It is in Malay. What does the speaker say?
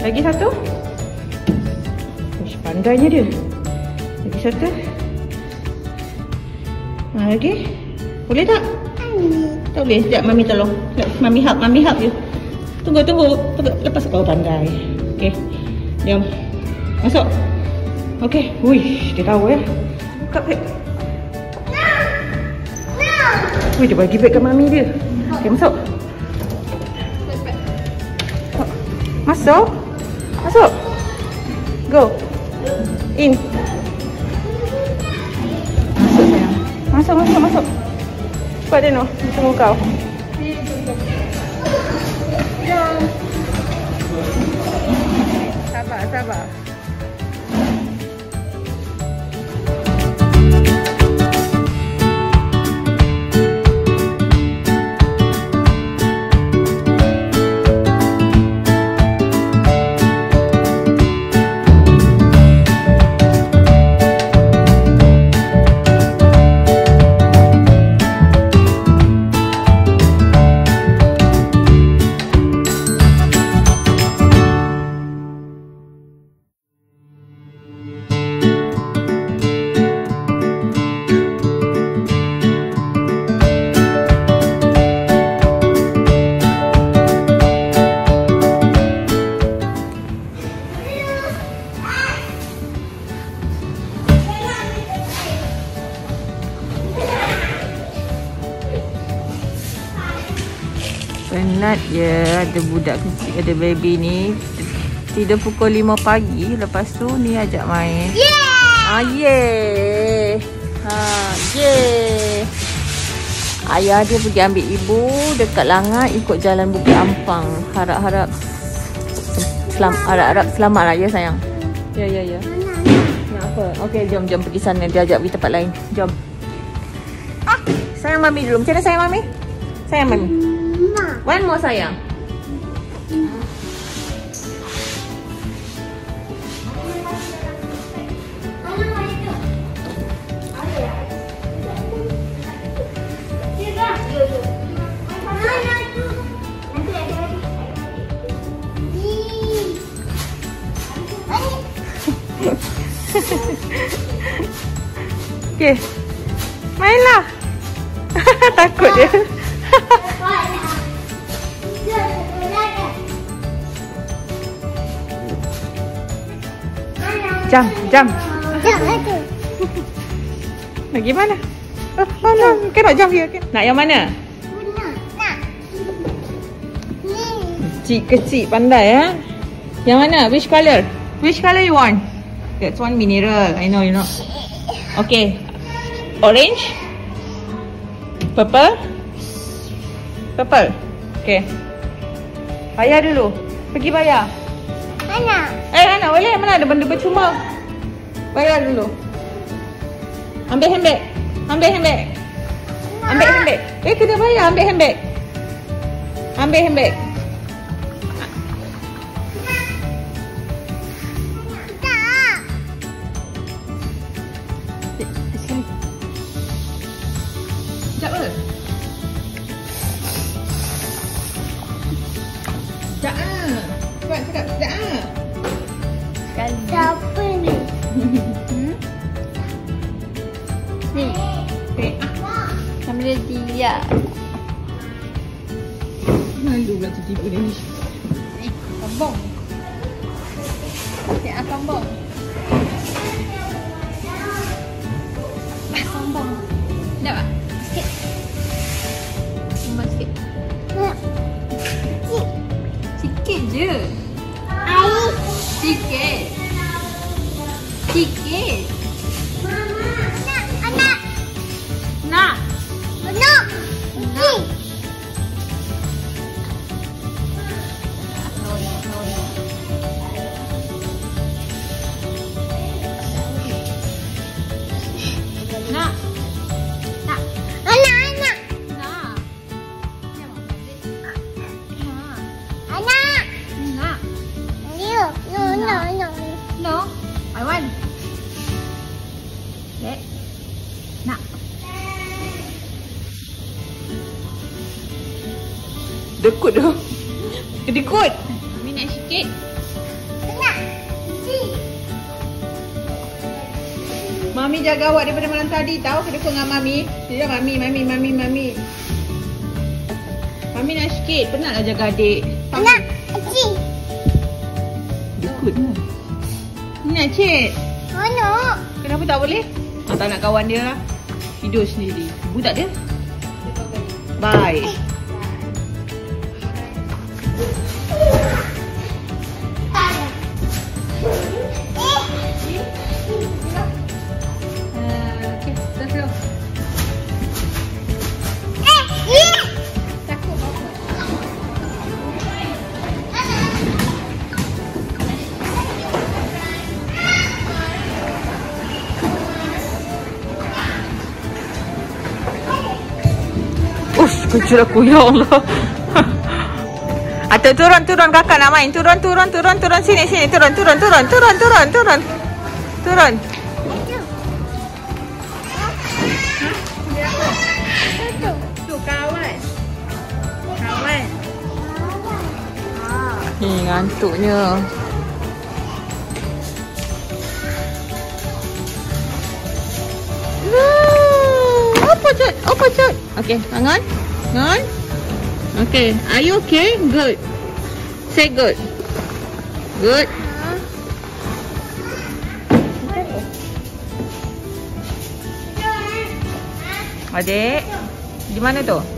Lagi satu. Uish, pandainya dia. Lagi satu. Lagi. Boleh tak? Tak boleh. Sekejap Mami tolong. Mami help je. Tunggu. Lepas kau pandai. Okey. Jom. Masuk. Okey. Uish, dia tahu ya. Buka beg. Wih, dia bagi beg kat Mami dia. Okey, masuk. Masuk. Go. In. Masuk sayang. Masuk. Cepat dia noh. Tunggu kau. Sabar. Penat je ada budak kecil, ada baby ni tidur pukul 5 pagi. Lepas tu ni ajak main. Yeay. Ayah dia pergi ambil ibu dekat Langat ikut jalan Bukit Ampang. Harap-harap selamat lah ya sayang. Ya. Nak apa? Okey, jom pergi sana. Dia ajak pergi tempat lain. Jom. Sayang Mami dulu. Macam mana sayang Mami? Sayang Mami. One more sayang. Okey. Mainlah. Takut dia. Jump. Lagi mana? No. Cannot jump here. Nak yang mana? Nak. Kecil pandai ya. Yang mana? Which color you want? That's one mineral. I know you know. Okay. Orange. Purple. Okay. Bayar dulu. Pergi bayar. Mana boleh? Mana ada benda percuma? Bayar dulu. Ambil handbag. Kena bayar. Ambil handbag. Sekejap ke? Cakap. Siapa ni? Ni. Nama dia Dia. Malu pula tu tipu dia ni. Kambong. Kambong. Kambong. Nak tak? Sikit. Sembang sikit. Sikit je. Sikit. Mama. Nak. No. I want. Okay. Nak. Dekut dah. Kedekut. Mami nak sikit. Mami jaga awak daripada malam tadi tahu. Kena dengan Mami. Dia Mami. Mami nak sikit. Penatlah jaga adik. Nak, cik. Ikut ni. Ni nak cik. Mana? Kenapa tak boleh? Tak nak kawan dia lah. Tidur sendiri. Budak dia? Bye. Kecil aku, ya Allah. Atau turun kakak nak main. Turun sini turun. Tu kawan. Ni ngantuknya. Apa cut? Okay, tangan. Okay, are you okay? Good. Say good. Good. Adik, di mana tu?